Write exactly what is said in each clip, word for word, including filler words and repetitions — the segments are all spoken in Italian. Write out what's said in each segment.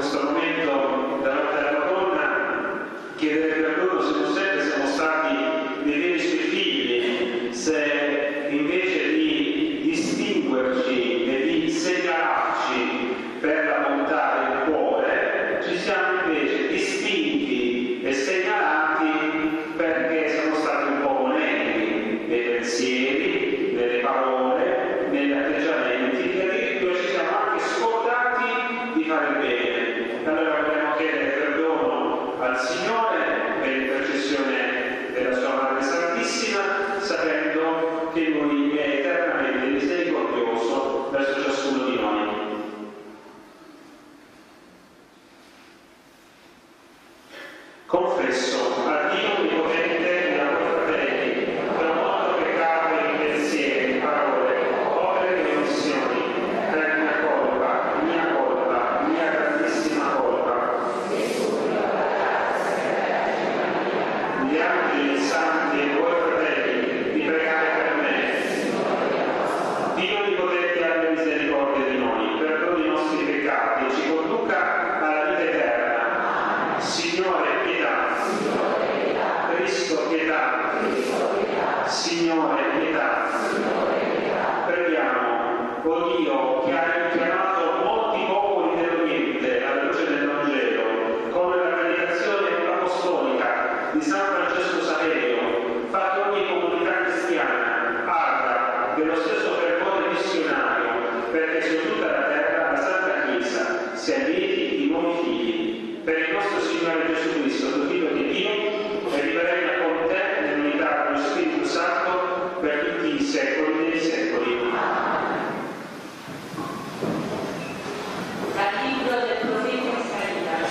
questo momento davanti alla Madonna, chiedere perdono se non sempre siamo stati dei veri suoi figli, se invece di distinguerci e di segnalarci per la bontà del cuore, ci siamo invece distinti e segnalati perché siamo stati un po' onesti nei pensieri, nelle parole, negli atteggiamenti, e addirittura ci siamo anche scordati di fare il bene. Allora vogliamo chiedere perdono al Signore per l'intercessione della sua Madre Santissima, sapendo che Lui è eternamente misericordioso verso ciascuno di noi. Confesso a Dio Onnipotente e a voi fratelli che ho molto peccato in pensieri, parole, opere e omissioni, per mia colpa, mia colpa, mia grandissima colpa. Gli angeli santi e voi fratelli, vi pregate per me. Dio Onnipotente abbia misericordia di noi, perdoni i nostri peccati e ci conduca alla vita eterna. Signore, pietà. Cristo, pietà. Signore, pietà. Preghiamo, o Dio, che hai chiamato molti popoli dell'Oriente alla luce del Vangelo, come la predicazione apostolica di San Francesco Saverio, fa che ogni comunità cristiana arda dello stesso fervore missionario, perché su tutta la terra la Santa Chiesa sia lieti di nuovi figli. Per il nostro Signore Gesù Cristo, tuo Figlio di Dio, e riverrà con te nell'unità dello Spirito Santo per tutti i secoli dei secoli. Dal libro del profeta Isaia.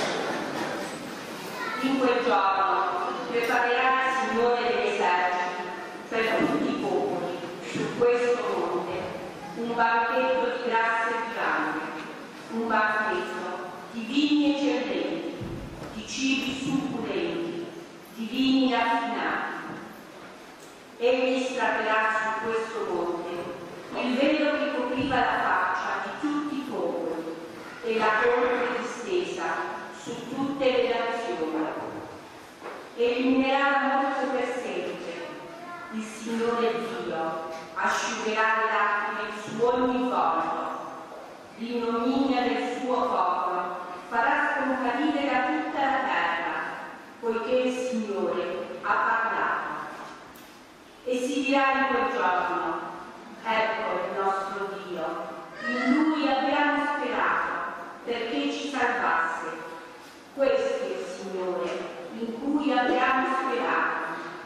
In quel giorno preparerà il Signore degli eserciti per tutti i popoli su questo monte un banchetto di grasse gigante, un banchetto di vini eccellenti, di cibi succulenti, di vini raffinati. Egli strapperà su questo monte il velo che copriva la faccia di tutti i popoli e la polvere distesa su tutte le nazioni. Eliminerà la morte per sempre. Il Signore Dio asciugherà le lacrime su ogni volto. L'ignominia del suo popolo farà scomparire da tutta la terra, poiché il Signore ha parlato. E si dirà in quel giorno: ecco il nostro Dio, in Lui abbiamo sperato, perché ci salvasse. Questo è il Signore, in cui abbiamo sperato.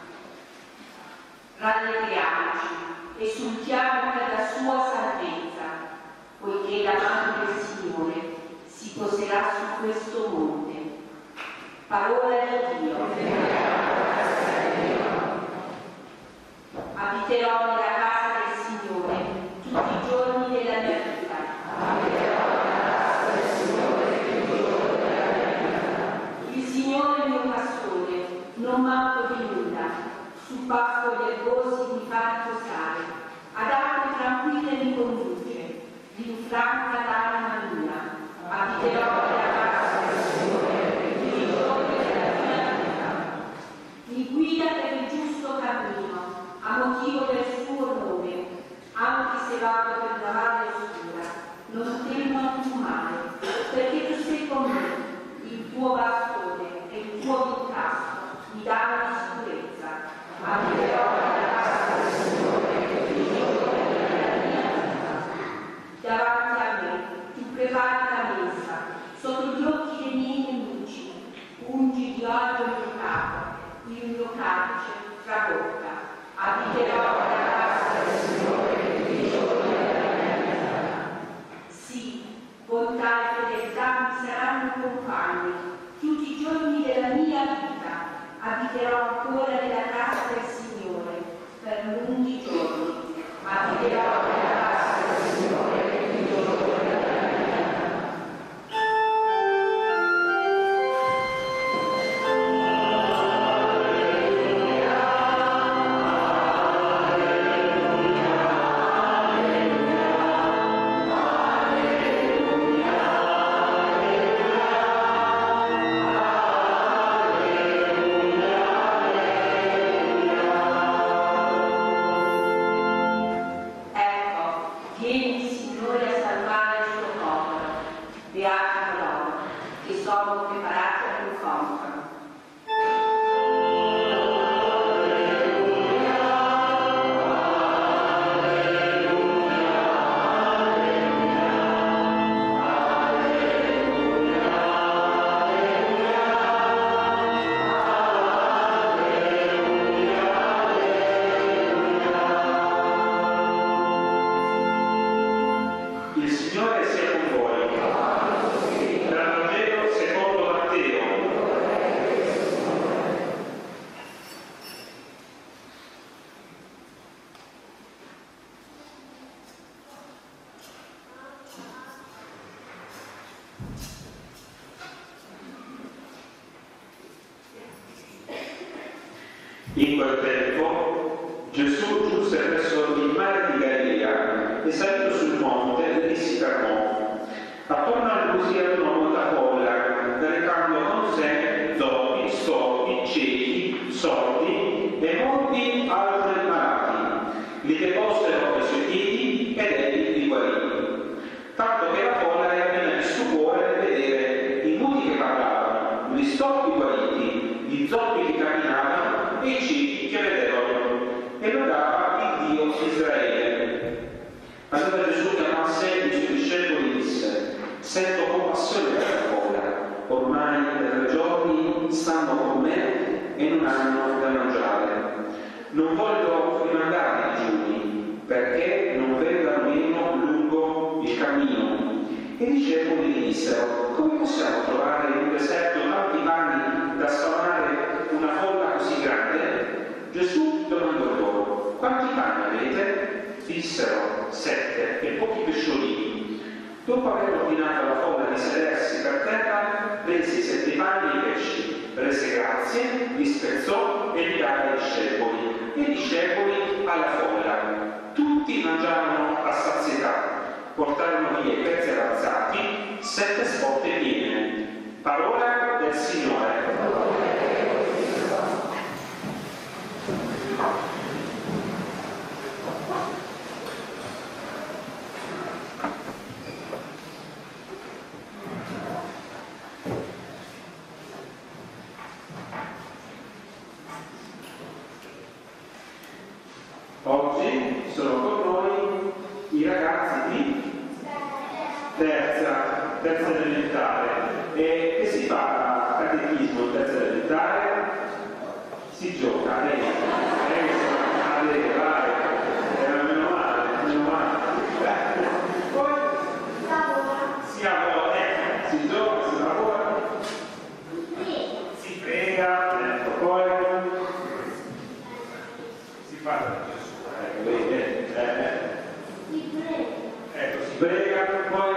Rallegriamoci, esultiamo per la sua salvezza, poiché la mano del Signore si poserà su questo monte. Parola di Dio. Abiterò nella casa del Signore tutti i giorni della mia vita. Abiterò nella casa del Signore tutti i giorni della mia vita. Il Signore è il mio pastore, non manco di nulla. Su pascoli erbosi mi fa riposare, ad acque tranquille mi conduce, rinfranca l'anima mia. Abiterò nella casa del Signore tutti i giorni della mia vita. Mi guida per il giusto cammino, a motivo del suo nome, anche se vado per la valle oscura, non temo alcun male, perché tu sei con me, il tuo bastone e il tuo incasto mi danno sicurezza. Abiterò nella casa del Signore tutti i giorni della mia vita. Davanti a me tu prepari la messa, sotto gli occhi dei miei nemici, ungi di olio il mio capo, il mio calice trabocca. Abiterò nella casa del Signore tutti i giorni della mia vita. Sì, bontà e fedeltà mi saranno compagni tutti i giorni della mia vita. Abiterò ancora nella casa del Signore per lunghi giorni. Abiterò nella casa del Signore tutti i giorni della mia vita. Alleluia. sono preparati all'incontro. Il Signore sia con voi. Dal Vangelo secondo Matteo. In quel tempo Gesù giunse verso il mare di Galilea e salito sul monte e si fermò. Attorno a lui si radunò molta folla, recando con sé zoppi, storpi, ciechi, sordi e molti altri malati. Li deposero ai suoi piedi ed egli li guarì. Tanto che la folla era piena di stupore nel vedere i muti che parlavano, gli storpi guariti, gli zoppi che camminavano e i ciechi che vedevano, e lodava il Dio di Israele. Allora Gesù chiamò a sé i suoi discepoli e disse: sento compassione per la folla, ormai da tre giorni stanno con me e non hanno da mangiare. Non voglio rimandare i digiuni, perché non vengano meno lungo il cammino. E i discepoli gli dissero: come possiamo trovare in un deserto tanti pani da sfamare una folla così grande? Gesù domandò loro: quanti pani avete? Dissero: sette e pochi pesciolini. Dopo aver ordinato alla folla di sedersi per terra, prese i sette pani e i pesci, rese grazie, li spezzò e li dava ai discepoli, e i discepoli alla folla. Tutti mangiarono a sazietà, portarono via i pezzi avanzati, sette scotte piene. Parola del Signore. Oggi sono con noi i ragazzi di terza, terza elementare. E che si fa a catechismo in terza elementare? Si gioca, lei, lei a lei, vai, era meno male, meno male. Poi si lavora, eh, si gioca, si lavora, si prega, ecco, poi si fa. Ecco, eh, eh. Ecco, si prega, poi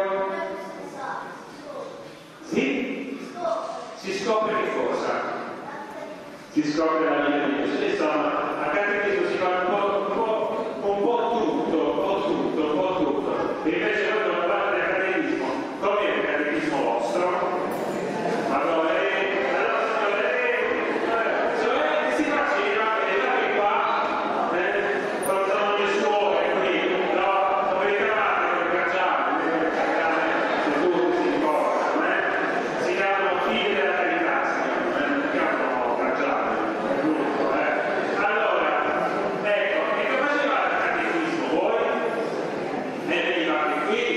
sì? Si scopre che cosa? Si scopre la vita di Gesù. Insomma, a catechismo si fa un po', un po', un po' tutto, un po' tutto, un po' tutto. E invece voi non parlate del catechismo. Com'è il catechismo vostro? Allora, eh, allora, eh, cioè, si faceva, vedete qua, eh, quando sono le suore qui, no? Dove chiamate per cacciare, per cacciare, se tutti si ricordano, eh? Si chiamano figli della carità, si chiamano cacciare, è giusto, eh? Allora, ecco, e che facevate il catechismo voi? Ne venivate qui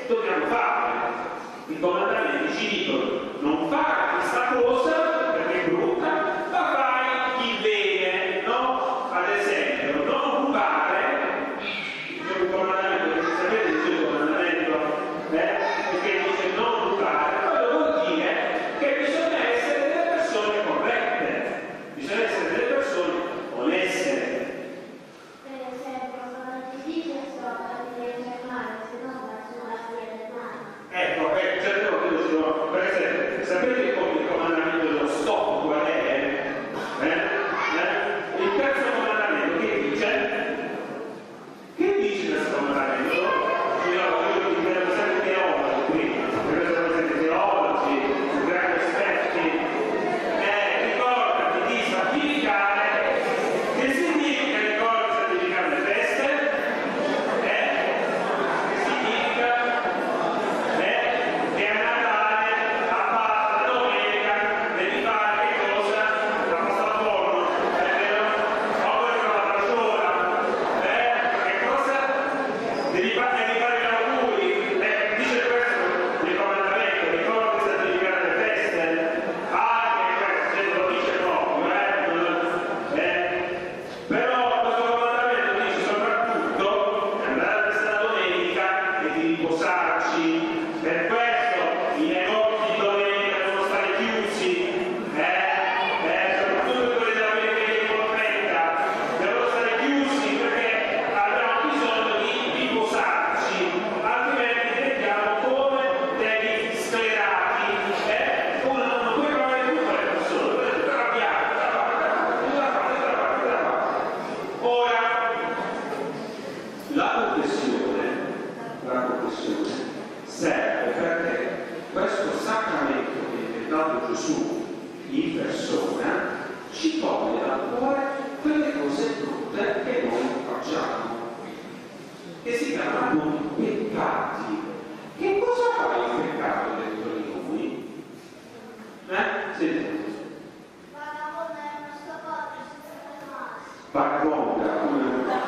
dobbiamo fare. I comandamenti ci dicono non fare questa cosa perché è brutta, ma fai il bene, no? Ad esempio, non rubare, c'è un comandamento, sapete che c'è un comandamento, eh? Perché dice non rubare, quello vuol dire che bisogna essere delle persone corrette, bisogna essere delle persone oneste. Per esempio, quando ti dice di leggere male, se no va sulla via del male. Ecco, eh, certe volte lo dico, per esempio, sapete come il comandamento dello stop qual è? Eh? Eh? Il terzo comandamento che dice? Che dice questo comandamento? Io, io ti vedo sempre teologi qui, perché sono sempre teologi, grandi esperti. Eh, ricordati di santificare. Che significa ricordati di santificare le feste? Eh? Che significa? Eh? Che a Natale, a Pasqua, a domenica, devi fare che cosa? La pasta al forno, è vero? O poi la bracciola, eh? Che cosa? Devi fare, devi fare gli auguri, eh? Dice questo il comandamento, ricordi di santificare le feste? Anche questo, se lo dice proprio, eh? Eh? Però questo comandamento dice soprattutto di andare a questa domenica e di riposarci. Per questo i negozi di domenica devono stare chiusi, eh? Eh? Soprattutto quelli della periferia corretta, devono stare chiusi perché abbiamo bisogno di riposarci, altrimenti diventiamo come degli sclerati, eh? Uno non puoi provare più con le persone, puoi arrabbiare, ora la confessione, la confessione serve perché questo sacramento che è dato Gesù in persona ci toglie dal cuore quelle cose brutte che noi facciamo, che si chiamano peccati. Che cosa fa il peccato dentro di noi? Eh? Sentite. Vagabonda è una scoperta, si fa male. Vagabonda, come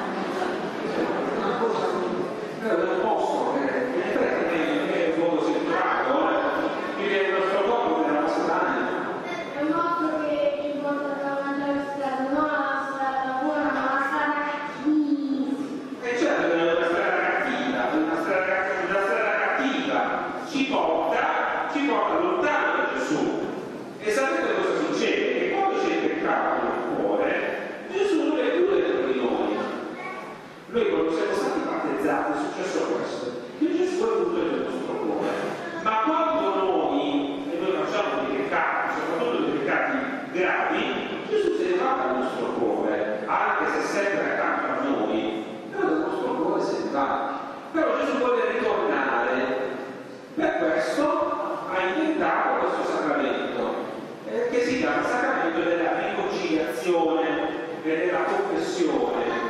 una cosa non posso che in effetti è un modo setturato, eh? Quindi il nostro corpo della nostra anima. È un modo che ti porta da mangiare strada, non la strada buona, ma la strada cattiva. E certo che una strada cattiva, una strada, una strada cattiva ci porta, ci porta lontano da Gesù. E sapete cosa succede? Che quando c'è il peccato nel cuore, Gesù non è più dentro di noi. Noi quando siamo stati battezzati è successo questo, che Gesù è venuto nel nostro cuore. Ma quando noi, e noi facciamo dei peccati, soprattutto dei peccati gravi, Gesù se ne va dal nostro cuore, anche se sempre accanto a noi, però dal nostro cuore se ne va. Però Gesù vuole ritornare. Per questo ha inventato questo sacramento, eh, che si chiama sacramento della riconciliazione e della confessione.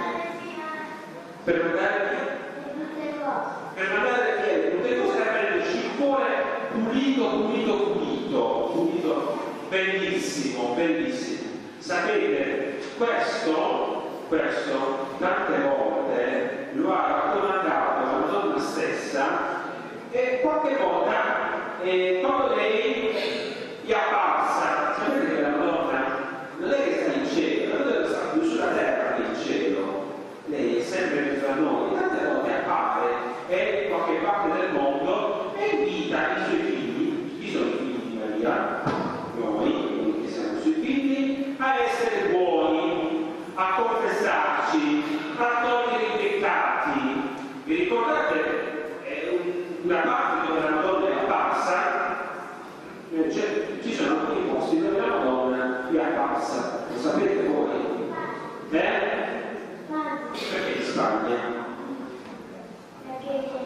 Per mandare per mandare via tutte le cose, avere il cuore pulito, pulito, pulito, pulito, bellissimo, bellissimo. Sapete, questo, questo tante volte lo ha raccomandato la Madonna stessa e qualche volta eh, quando lei gli apparsa, sapete che la Madonna non è che sta in cielo, la Madonna sta più sulla terra che in cielo. Lei è sempre in mezzo a noi, tante volte appare e in qualche parte del mondo e invita i suoi figli, chi sono i figli di Maria, noi che siamo i suoi figli, a essere buoni, a confessarci, a togliere i peccati. Vi ricordate eh, una parte dove la Madonna è apparsa? Eh, cioè, ci sono alcuni posti dove la Madonna è apparsa, lo sapete voi? Eh? Perché in Spagna? Perché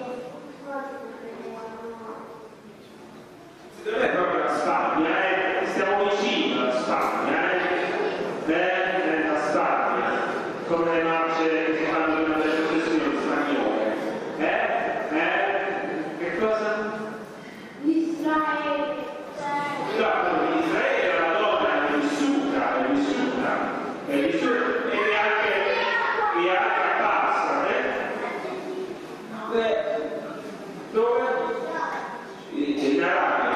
Non è proprio la Spagna, eh? Stiamo vicino alla Spagna, eh? Eh? La Spagna, come le marce che si fanno durante le processioni spagnole. Eh? Eh? Che cosa? Israele. No, in Israele la donna è vissuta, è vissuta. dice in Arabia.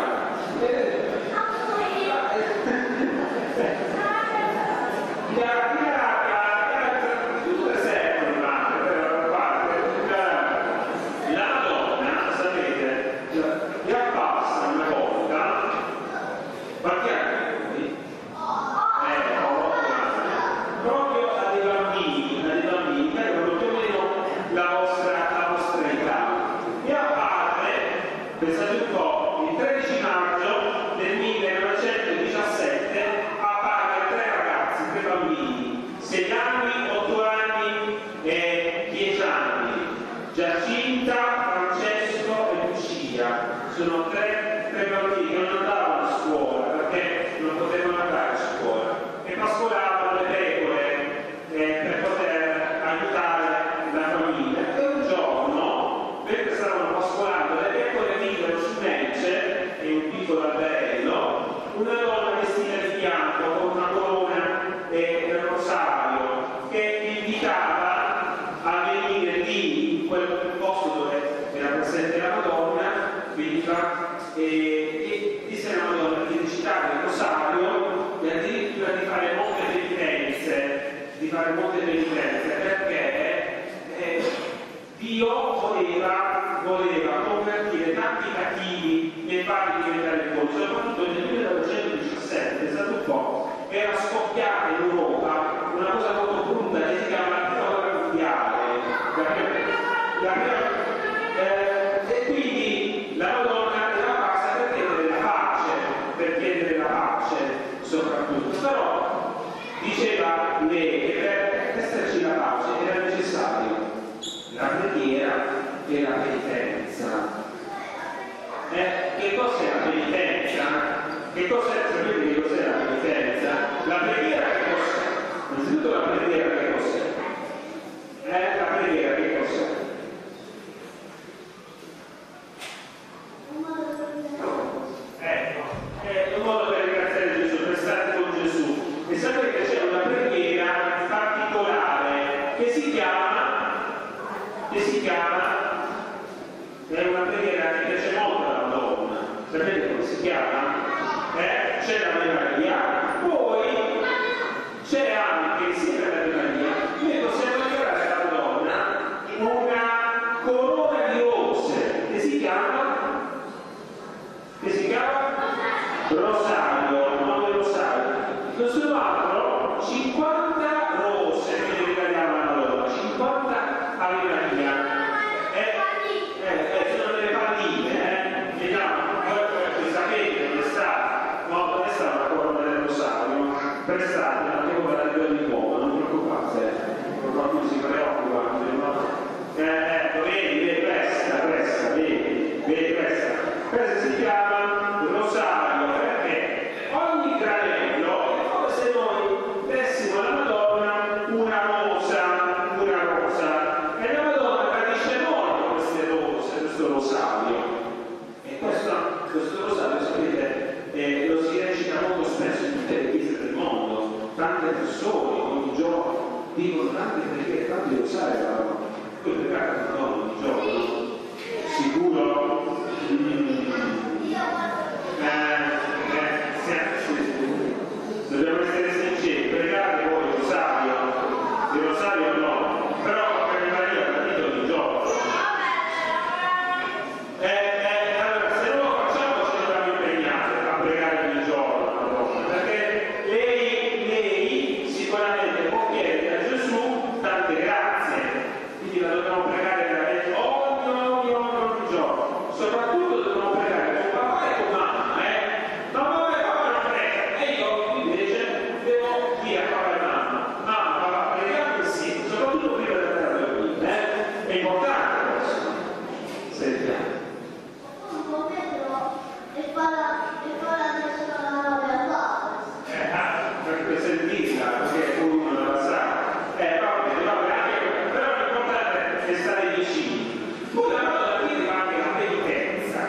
In Arabia era tutto esercito, ma per parte la Madonna, sapete, gli appassa una volta, qualche anno qui, proprio a dei bambini, a dei bambini che avevano più o meno la vostra, la vostra età. E appare, pensate un po', il tredici maggio del millenovecentodiciassette appare tre ragazzi, tre bambini, sei anni, otto anni e dieci anni, Giacinta, Francesco e Lucia. Sono tre, tre bambini che non andavano a scuola perché non potevano andare a scuola e pascolavano le pecore eh, per poter aiutare la famiglia. E un giorno, mentre stavano pascolando le pecore, videro su Mece, in un piccolo alberello, una donna vestita di bianco con una corona e un rosario che invitava a venire lì in quel posto dove era presente la Madonna, quindi fra, e, e disse alla Madonna di recitare il rosario e addirittura di fare molte penitenze, di fare molte penitenze perché eh, Dio voleva, voleva convertire tanti cattivi e farli diventare buoni, soprattutto nel millenovecentodiciassette, pensate un po', era scoppiata in Europa una cosa molto brutta che si chiama la prima guerra mondiale. La prima, la prima, eh, e quindi la Madonna era pazza per chiedere la pace, per chiedere la pace soprattutto, però diceva lei che per esserci la pace era necessario la preghiera e la penitenza. Eh, che cos'è la penitenza? Che cos'è? Sapete che cos'è la penitenza? La preghiera che cos'è? Innanzitutto la preghiera che cos'è? Eh, la preghiera che cos'è? Ecco, è un modo per ringraziare Gesù, per stare con Gesù. E sapete che c'è una preghiera particolare che si chiama, che si chiama, è una preghiera che piace molto alla Madonna. Sapete come si chiama? Eh, c'è la Maria. Poi c'è anche, insieme alla Maria, noi possiamo regalare alla Madonna una corona di rose che si chiama, che si chiama rosario, il nome rosario. Non sono altro cinquanta rose che le regaliamo alla Madonna, cinquanta Ave Maria. Eh, eh, sono delle palline, eh, che danno, voi sapete dove sta, no, dove sta la corona del rosario, prestate anche come la Dio di uomo, non preoccupate, qualcuno si preoccupa, no? Eh, ecco, vedi, vedi, questa, questa, vedi, vedi questa, questa si chiama rosario perché ogni granello è come se noi dessimo alla Madonna una rosa, una rosa, e la Madonna gradisce molto queste rose, questo rosario, e questo, questo rosario, sapete, eh, lo si recita molto spesso in tutte le chiese del mondo, tante persone ogni giorno dicono tante preghiere, tanti rosari alla Madonna. Poi pregare la Madonna ogni giorno, sicuro? Mm. Eh, eh, sì. Dobbiamo essere sinceri, pregate voi il rosario, il rosario no, però per Maria capito ogni giorno. Eh, eh, allora, se non lo facciamo ci dobbiamo impegnare a pregare ogni giorno la Madonna, perché lei, lei sicuramente può chiedere a Gesù tante grazie, quindi la dobbiamo pregare veramente ogni, ogni, ogni, ogni giorno, soprattutto dobbiamo pregare con papà e con mamma, eh? Ma mamma e papà non pregano, e io invece devo dire a papà e mamma, mamma, papà, preghiamo insieme, soprattutto prima di andare a dormire, eh? È importante questo. Sentiamo. Eh, ah, per sentirla, perché uno non la sa. Eh, va bene, va bene, però l'importante è stare vicini. Poi la Madonna chiede anche la penitenza.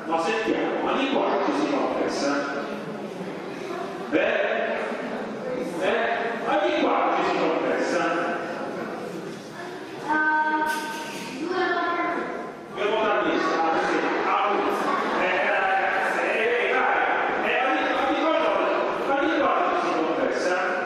Ma sentiamo, ogni quanto ci si confessa? Eh? Eh? Ogni quanto ci si confessa? Due volte al mese, ah sì, ah sì. Eh, ragazzi, eh, vai, eh, ogni, ogni quanto, ogni quanto ci si confessa?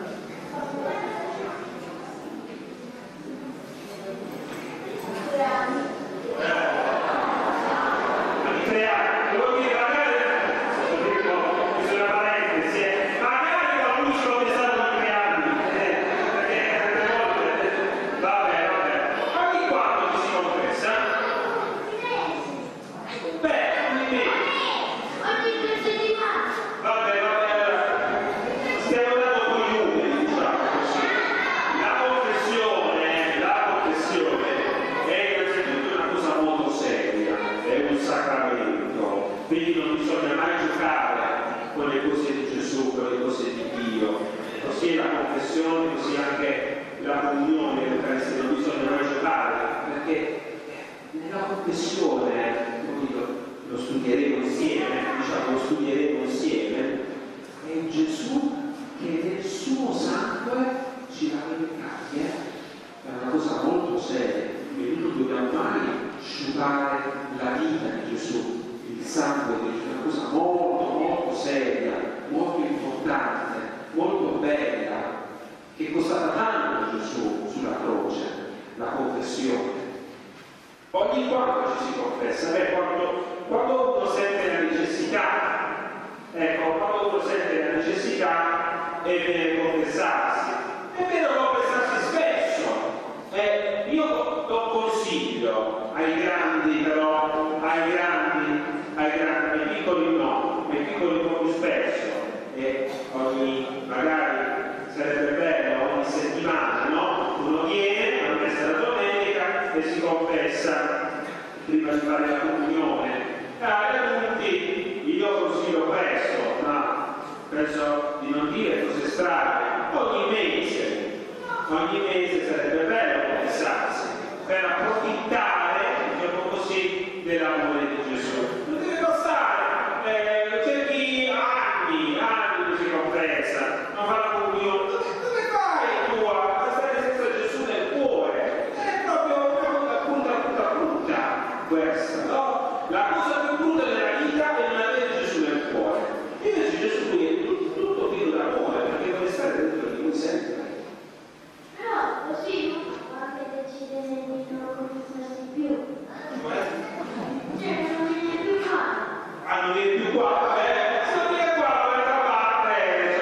Quindi non bisogna mai giocare con le cose di Gesù, con le cose di Dio. Così la confessione, così anche la comunione dell'Eucaristia, non bisogna mai giocare, perché nella confessione, lo studieremo insieme, diciamo lo studieremo insieme, è Gesù che nel suo sangue ci lava i peccati. È una cosa molto seria, quindi non dobbiamo mai asciugare la vita di Gesù. Il sangue è una cosa molto molto seria, molto importante, molto bella, che è costata tanto Gesù sulla croce, la confessione. Ogni quanto ci si confessa, beh, quando, quando uno sente la necessità, ecco, quando uno sente la necessità è bene confessarsi, è bene confessarsi spesso. Eh, io do consiglio ai grandi, però, ai grandi, ai grandi, ai piccoli no, ai piccoli un po' più spesso, e ogni, magari sarebbe bello ogni settimana, no? Uno viene, una messa la domenica e si confessa prima di fare la comunione. Ah, gli adulti io consiglio questo, ma penso di non dire cose strane, ogni mese, ogni mese sarebbe bello confessarsi per approfittare, diciamo così, dell'amore di Gesù. Non deve costare, eh, c'è chi anni, anni si confessa, non fa la comunione. Dove vai tu a stare senza Gesù nel cuore? È proprio una punta, punta, punta questa, no? La cosa più brutta della vita è non avere Gesù nel cuore. Invece Gesù qui è tutto, tutto pieno d'amore, perché deve stare dentro di noi sempre. Però così non fa che decide di non confessarsi più. Cioè, non viene più qua. Ah, non viene più qua? Eh, se non viene qua, va da parte,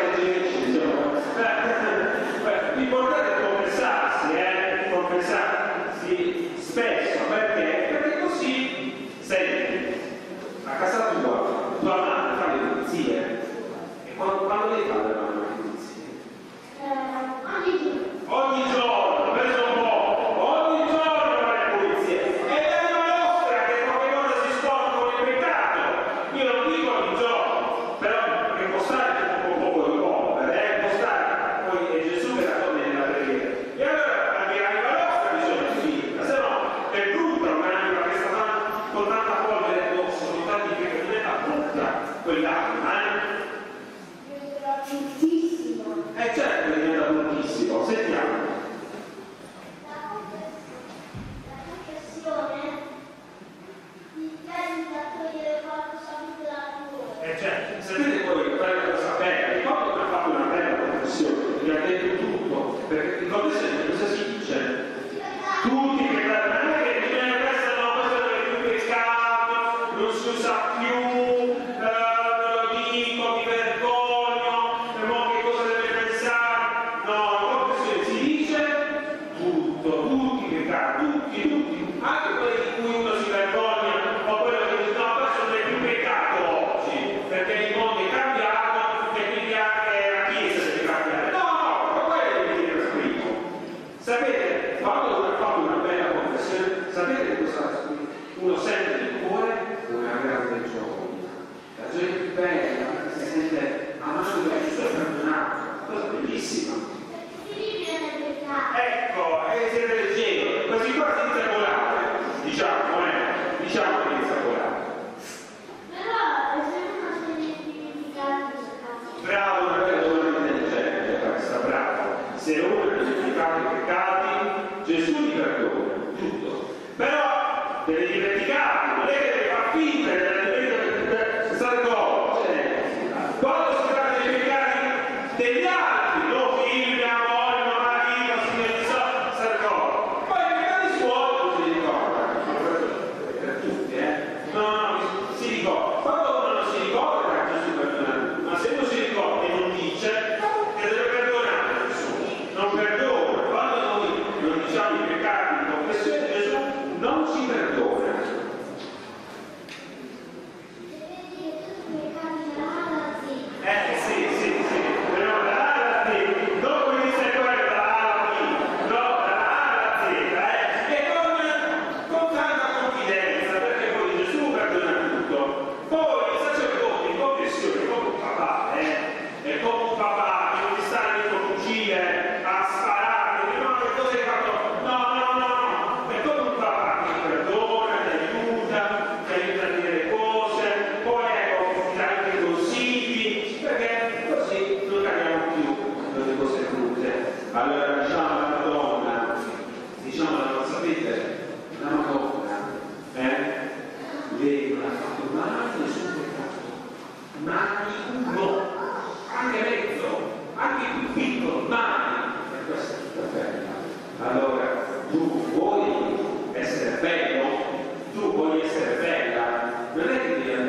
l'importante è confessarsi, eh? Confessarsi spesso, perché? Perché così, senti, a casa tua, tua madre fa le pulizie, e quando, quando devi fare le pulizie? Eh, ogni giorno. Ogni giorno, pensa un po', ogni giorno fa le pulizie. E l'anima nostra che qualche cosa si sporca nel peccato. Io non dico ogni giorno, però che può stare un poco di polvere, eh? Può stare, poi è Gesù che la toglie nella preghiera. E allora anche l'anima nostra bisogna finirla, se no è brutta un'anima che sta con tanta polvere addosso, con tanti peccati, diventa brutta quell'anima, eh? Questo è bruttissimo. Eh certo che diventa bruttissimo, sentiamo. La confessione ti tende a togliere qualcosa di dalla tua. Eh certo, sapete voi fare una cosa bella, ricordo che ha fatto una bella confessione, vi ha detto tutto, perché in confessione cosa si dice? Tutti che non è che bisogna questo no, questo non è più peccato, non si usa più, eh, lo dico, mi vergogno, e mo che cosa deve pensare? No, in confessione si dice tutto, tutti i peccati, tutti, tutti, anche quelli di cui uno si vergogna, o quello che dice no, questo non è più peccato oggi, perché il mondo è cambiato e quindi anche la Chiesa deve cambiare. No, no, ma quello deve dire scritto. Sapete, quando uno fa una bella confessione, sapete cosa uno sente nel cuore? Una grande gioia.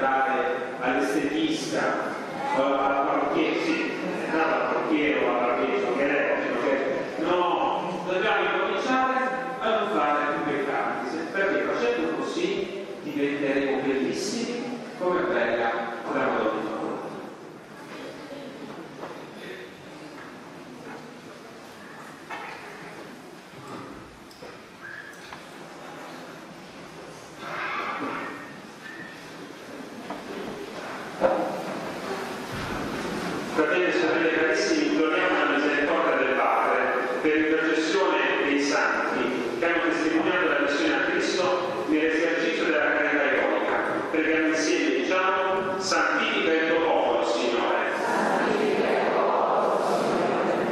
andare all'estetista o alla parrucchiera, sì, andare al parrucchiere o alla parrucchiera, no, dobbiamo incominciare a non fare più peccati, perché facendo così diventeremo bellissimi come bella la Madonna. Fratelli e sorelle carissimi, imploriamo la misericordia del Padre per l'intercessione dei santi che hanno testimoniato la missione a Cristo nell'esercizio della carità ionica. Preghiamo insieme, diciamo: santifica il tuo popolo, Signore. Santifica il tuo popolo, Signore.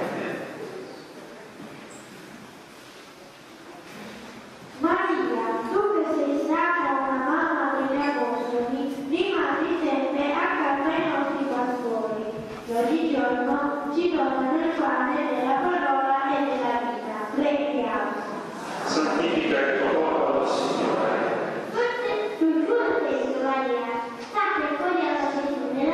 Maria, tu che sei stata una mamma degli apostoli, rimani sempre accanto ai nostri pastori. Ogni giorno ci dona del pane, della parola e della vita. Preghiamo. Santifica il tuo popolo, Signore. Tu giuro questo, Maria, sta per cogliere la Gesù nella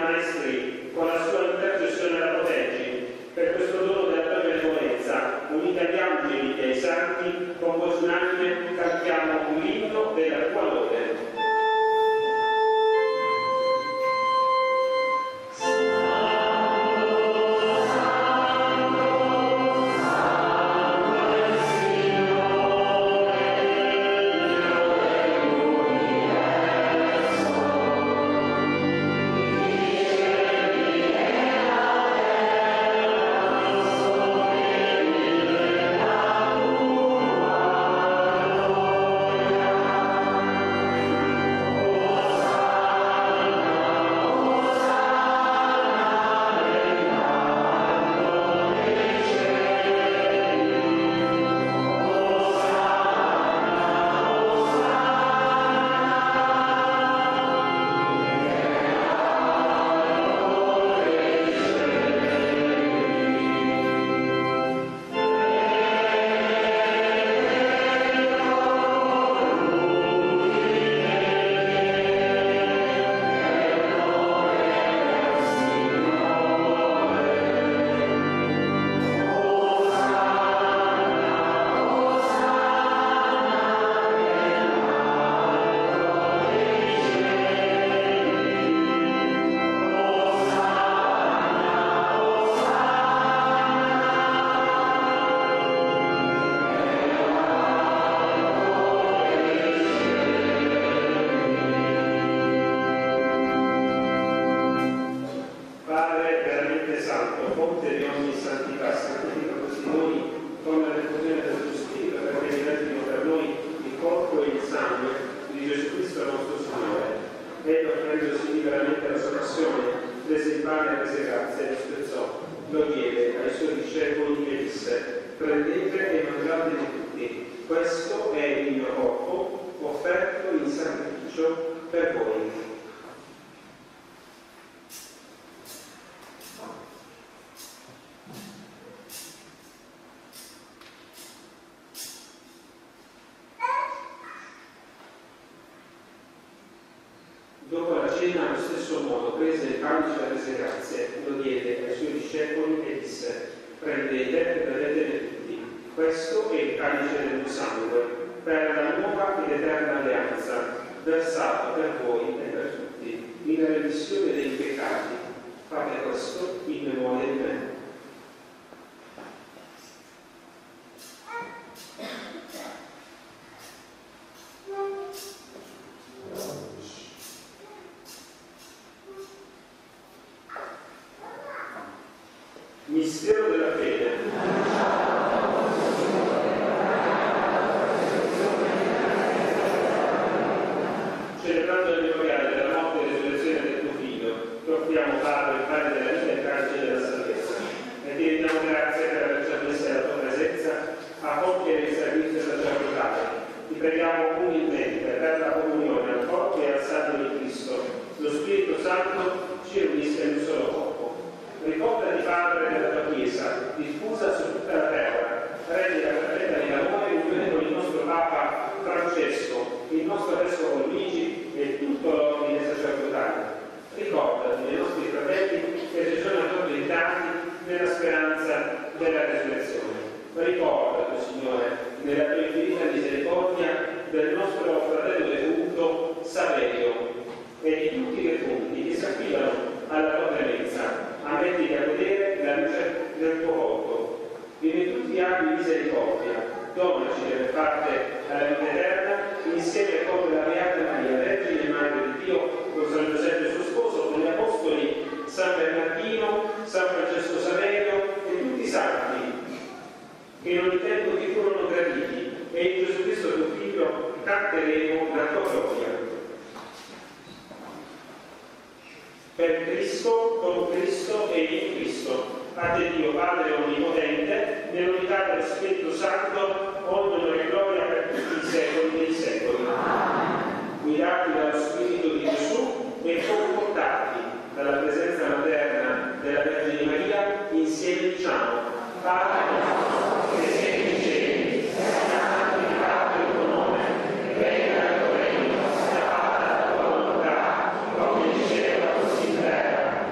Maestri, con la sua intercessione la proteggi. Per questo dono della tua benevolenza, unita agli angeli e ai santi, con voce unanime cantiamo l'inno della tua lode. Dopo la cena, allo stesso modo, prese il calice e rese grazie, lo diede ai suoi discepoli e disse: prendete e bevetene tutti. Questo è il calice del mio sangue, per la nuova ed eterna alleanza, versato per voi e per tutti, in remissione dei peccati. Fate questo in memoria di me. Mistero della fede. Celebrando il memoriale della morte e resurrezione del tuo Figlio, ti offriamo, Padre, il Padre della vita e il calice della salvezza, e ti rendiamo grazie per averci ammesso alla tua presenza a compiere il servizio sacerdotale. Ti preghiamo umilmente per la comunione al corpo e al sangue di Cristo. Lo Spirito Santo ci unisca in un solo corpo. Ricordati, Padre, della tua Chiesa, diffusa su tutta la terra, rendi la fratella di amore in unione con il nostro Papa Francesco, il nostro Vescovo Luigi e tutto l'ordine sacerdotale. Ricordati dei nostri fratelli che si sono addormentati nella speranza della resurrezione. Ricordati, Signore, nella tua infinita misericordia del nostro fratello defunto Saverio e di tutti i defunti che si affidano alla tua clemenza. Ammetti a godere la luce del tuo volto. Vieni tutti abbi misericordia, donaci delle parte alla vita eterna, insieme con la Beata Maria, Vergine e Madre di Dio, con San Giuseppe suo sposo, con gli Apostoli, San Bernardino, San Francesco Saverio e tutti i santi, che in ogni tempo ti furono graditi, e in Gesù Cristo tuo Figlio canteremo la tua gloria. Per Cristo, con Cristo e in Cristo. A te Dio Padre Onnipotente, nell'unità dello Spirito Santo, onore e gloria per tutti i secoli dei secoli. Guidati dallo Spirito di Gesù e confortati dalla presenza materna della Vergine Maria, insieme diciamo: Padre nostro, che sei nei cieli, sia santificato il tuo nome, venga il tuo regno, sia fatta la tua volontà, come in cielo così in terra.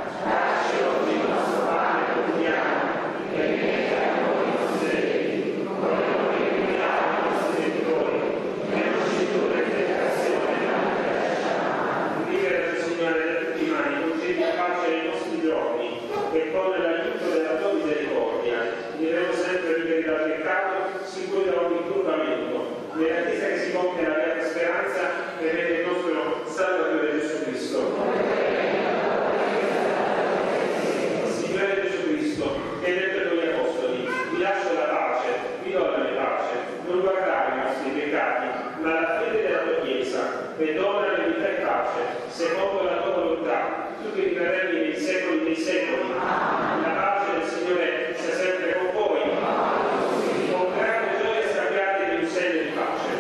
secoli. La pace del Signore sia sempre con voi. Con grande gioia scambiatevi un segno di pace.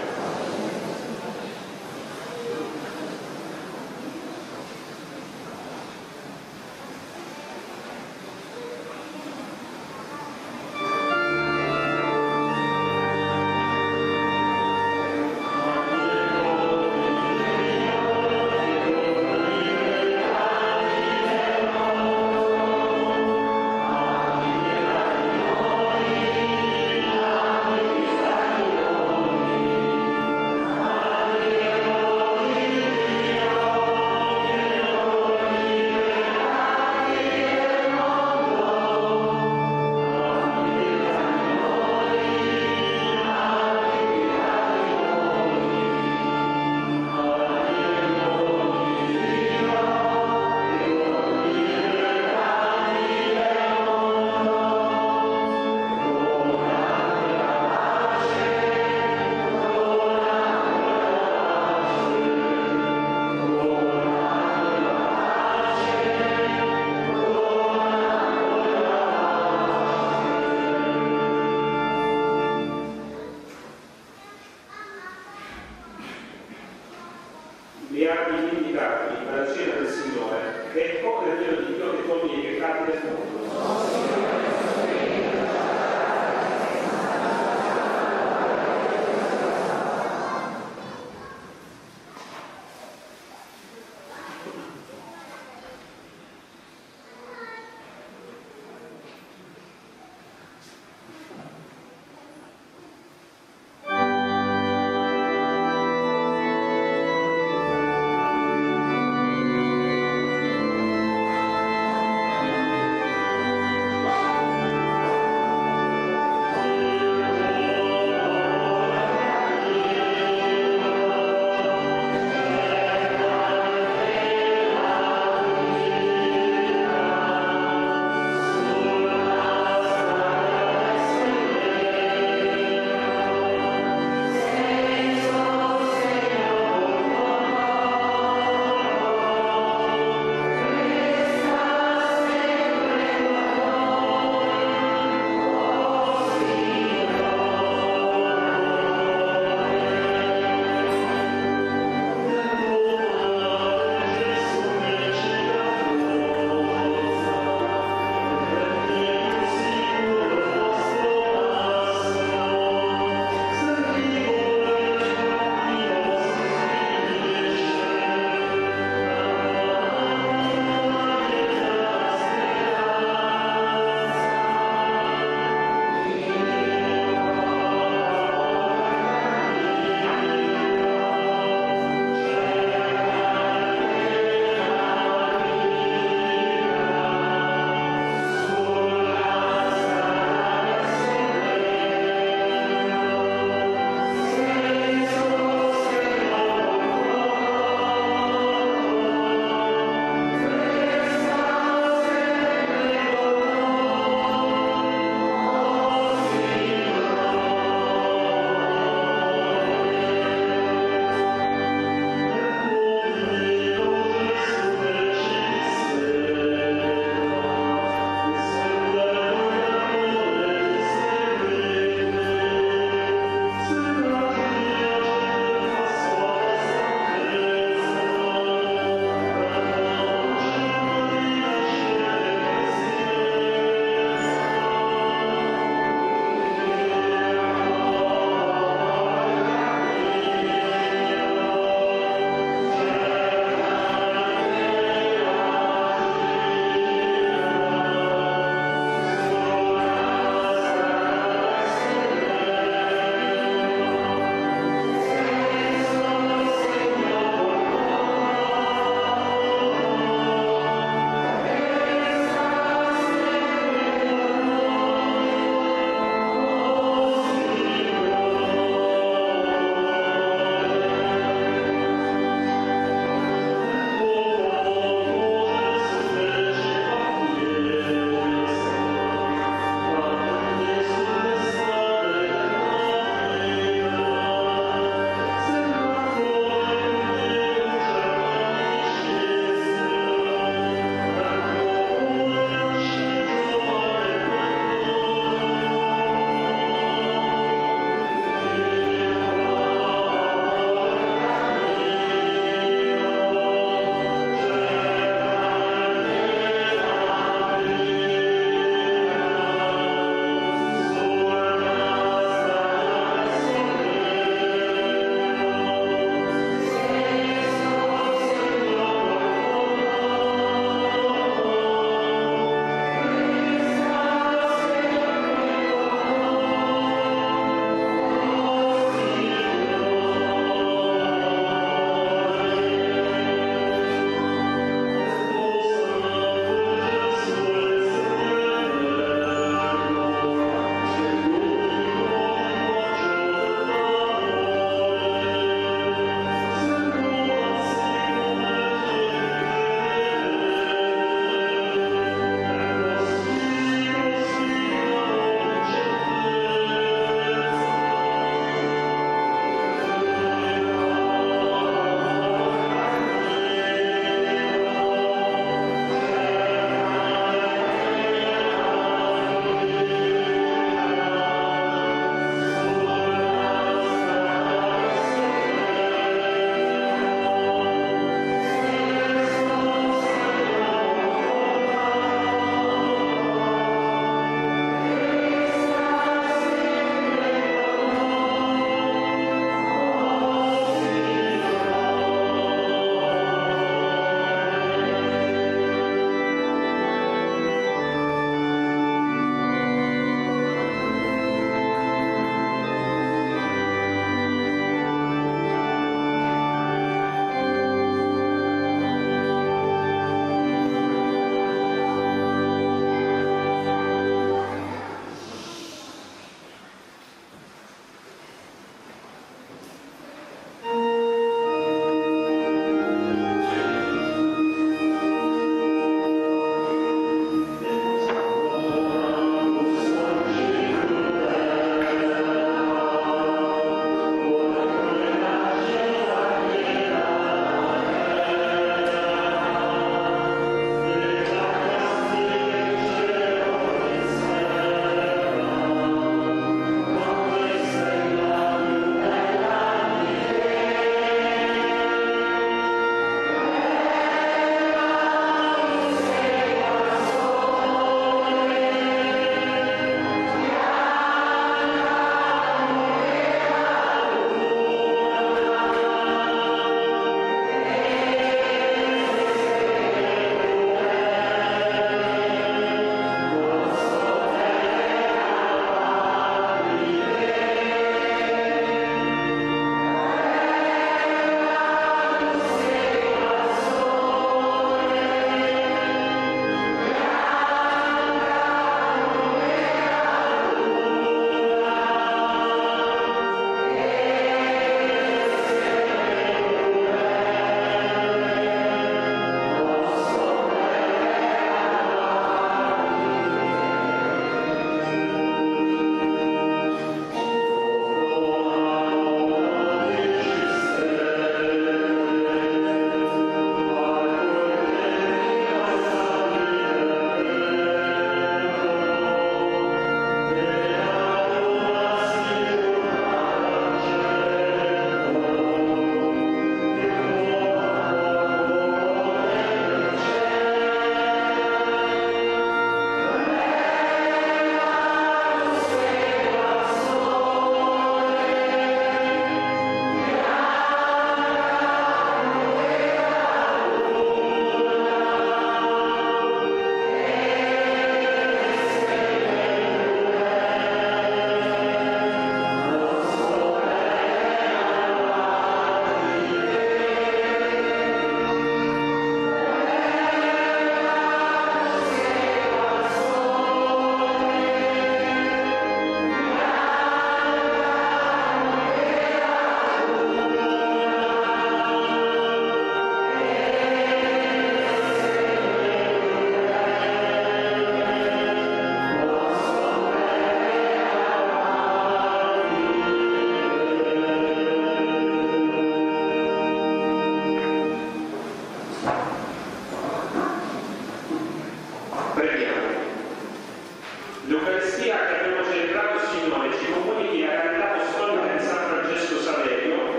Beati gli invitati alla cena del Signore, che è il popolo di Dio che toglie i peccati del mondo. Thank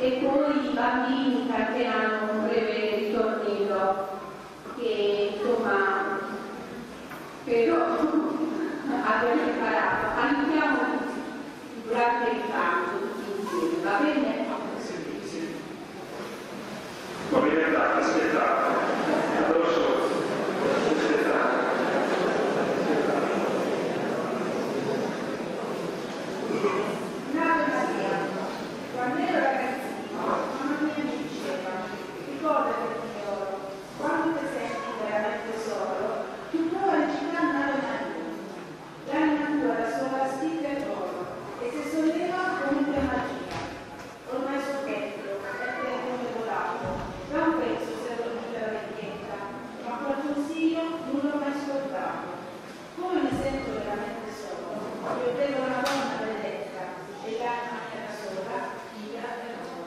e poi i bambini canteranno un breve ritornello che insomma spero abbiano imparato. Aiutiamo durante il canto tutti insieme, va bene? Sì, sì. Movimentate, aspettate. Addosso, aspettate. Nave Maria, quando ero ragazzino, mamma mia mi diceva, ricordati figliolo, quando ti senti veramente solo, tu prova a recitare Nave Maria. La natura la sua vastità e oro, e se solleva comunque magia. Ormai so petto, è come volato, da un pezzo si è dormita la vecchietta, ma quel consiglio non l'ho mai ascoltato. Come mi sento veramente solo, io vedo una donna benedetta, e la maniera sola, via e loro.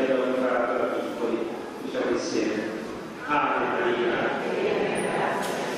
Ave Maria.